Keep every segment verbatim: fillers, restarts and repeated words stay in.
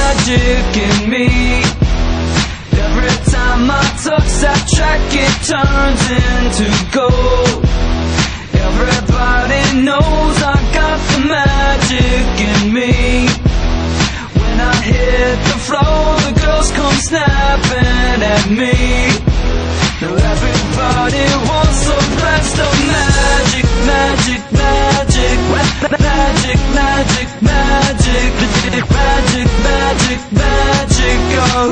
magic in me. Every time I touch that track, it turns into gold. Everybody knows I got the magic in me. When I hit the floor, the girls come snapping at me. Now everybody wants a blast of magic, magic, magic, magic, magic, magic, magic, magic, magic,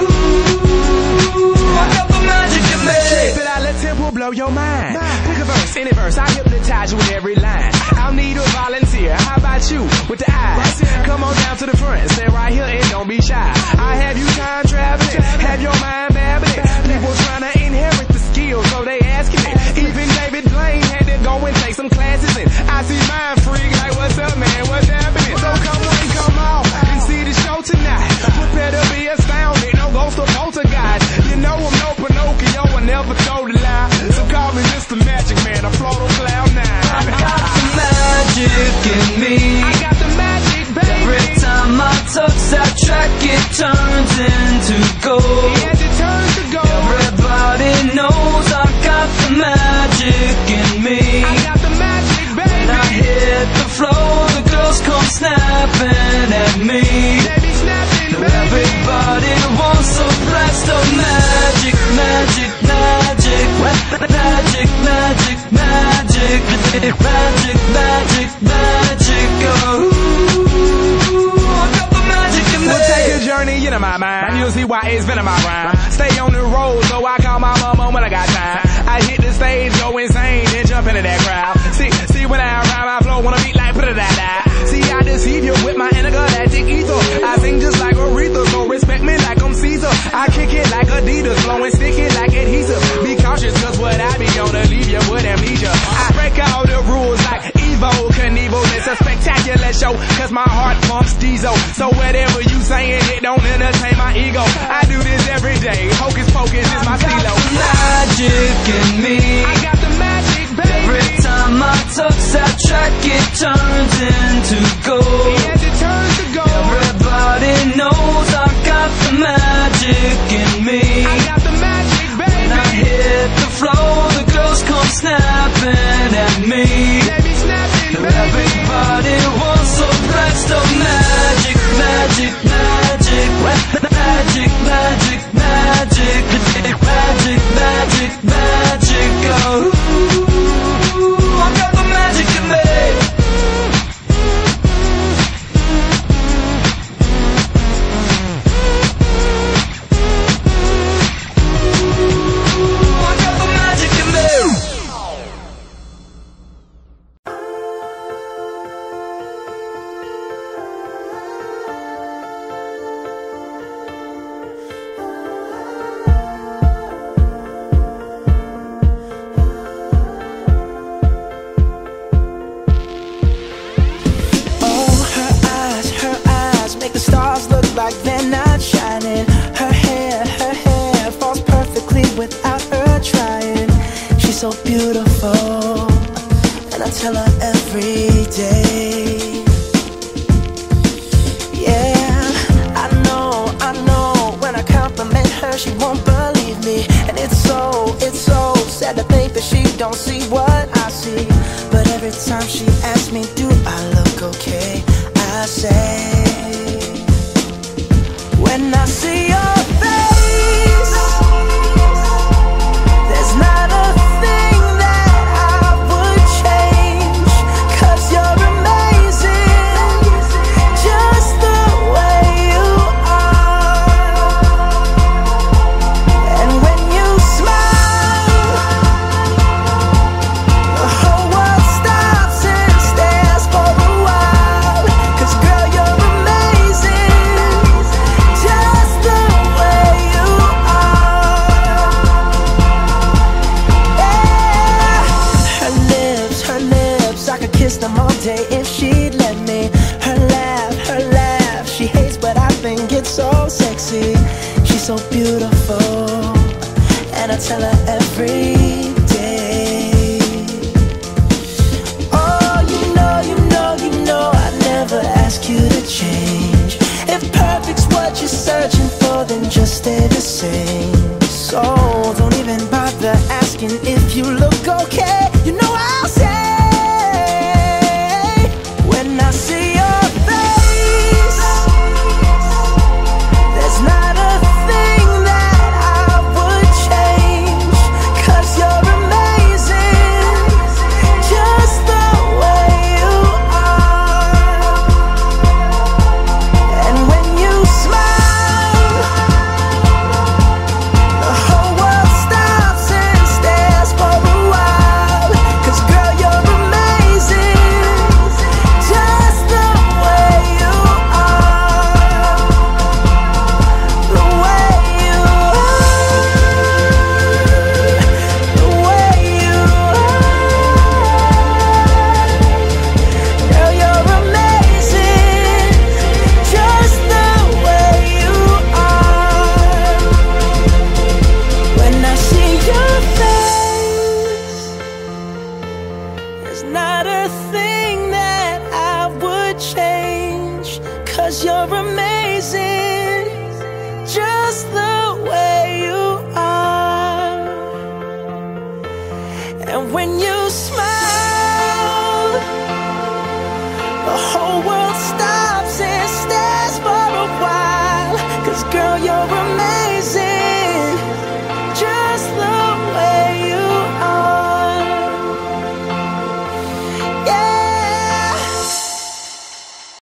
oh, I got the magic in me. But I let tempo blow your mind. Pick a verse, any verse, I hypnotize you with every line. I'll need a volunteer, how about you with the eyes? Come on down to the front, stay right here and don't be shy. I have you time traveling, have your mind babbling. People trying to inherit the skills, so they asking me. Even David Blaine had to go and take some classes in. I see mind freak like, what's up, man, what's happening? So come on, come on, and see the show tonight. Prepare to be astounded, no ghost or poltergeist. You know I'm no Pinocchio, I never told a lie. So call me Mister Magic Man, I float on cloud nine. I got the magic in me. I got the magic, baby. Every time I touch that track, it turns into gold. Yes, it turns to gold. Everybody knows I got the magic in me. I got the magic, baby. When I hit the floor, the girls come snapping at me. They be snapping, Now baby. everybody wants a blast of magic, magic, magic, magic, magic, magic, magic, magic, magic, oh, I got the magic in me. We'll take a journey into my mind. You'll see why it's been in my rhyme. Stay on the road, so I call my mama when I got time. I hit the stage, go insane, then jump into that crowd. See, see when I rhyme, I flow, wanna beat like put it that. See, I deceive you with my intergalactic ether. I sing just like Aretha, so respect me like I'm Caesar. I kick it like Adidas, flow and stick it like adhesive. Be cautious, cause what I be gonna leave you with amnesia. I break all the rules like Evo Knievel. It's a spectacular show, cause my heart pumps diesel. So whatever you saying, it don't entertain my ego. I do this every day, hocus pocus is my stilo. Magic in me. I got the magic, baby. Every time I touch that track, it turns into gold. Yes, it turns to gold. Everybody knows I got the magic in me. I got the magic, baby. When I hit the floor, the girls come snapping at me. They be snapping, Now baby. everybody wants a blast of magic, magic, magic, magic, magic, magic, magic, magic, magic, oh, I got the magic in me. I got the magic in me. Like they're not shining. Her hair, her hair falls perfectly without her trying. She's so beautiful, and I tell her every day. Yeah, I know, I know. When I compliment her, she won't believe me, and it's so, it's so sad to think that she don't see what I see. But every time she asks me, do I look okay, I say, when I see your face, there's not a thing that I would change, 'cause you're amazing, just the way you are. And when you smile, the whole world stops and stares for a while, 'cause girl, you're amazing, just the way you are. Yeah. Her lips, her lips, I could kiss them all day if she'd let me. Her laugh, her laugh, she hates but I think it's so sexy. She's so beautiful, and I tell her every